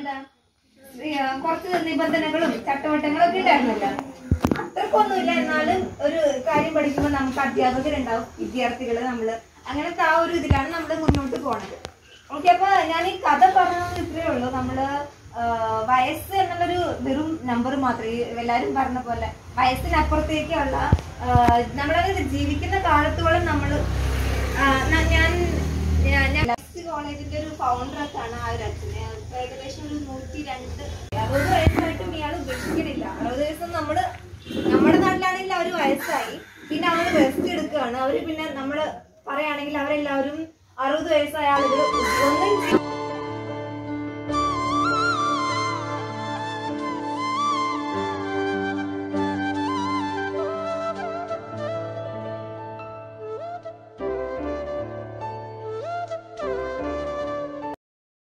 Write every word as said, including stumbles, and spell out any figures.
കുറച്ച് നിബന്ധനകളും ചട്ടവട്ടങ്ങളും ഒക്കെ ഉണ്ടായിരുന്നല്ലോ. അത്രക്കൊന്നുമില്ല. എന്നാലും ഒരു കാര്യം പഠിക്കുമ്പോൾ നമുക്ക് അധ്യാപകരുണ്ടാവും, വിദ്യാർത്ഥികള്, നമ്മള് അങ്ങനത്തെ ആ ഒരു ഇതിലാണ് നമ്മൾ മുന്നോട്ട് പോണത്. ഓക്കെ, അപ്പൊ ഞാൻ ഈ കഥ പറഞ്ഞത് ഇത്രയേ ഉള്ളൂ. നമ്മള് വയസ്സ് എന്നുള്ളൊരു വെറും നമ്പർ മാത്രമേ, എല്ലാരും പറഞ്ഞ പോലെ വയസ്സിനപ്പുറത്തേക്കുള്ള നമ്മളത് ജീവിക്കുന്ന കാലത്തോളം നമ്മള് ഞാൻ ഞാൻ കോളേജിന്റെ ഒരു ഫൗണ്ടറൊക്കെ ആണ് ആ ഒരു അച്ഛനെ. ഏകദേശം ഒരു നൂറ്റി രണ്ട് അറുപത് വയസ്സായിട്ടും ഇയാൾ ഉപേക്ഷിക്കണില്ല. അറുപത് വയസ്സും നമ്മള് നമ്മുടെ നാട്ടിലാണെങ്കിൽ അവര് വയസ്സായി, പിന്നെ അവര് റെസ്റ്റ് എടുക്കുകയാണ്. അവര് പിന്നെ നമ്മള് പറയുകയാണെങ്കിൽ അവരെല്ലാവരും അറുപത് വയസ്സായ ആളുകൾ ഒന്നും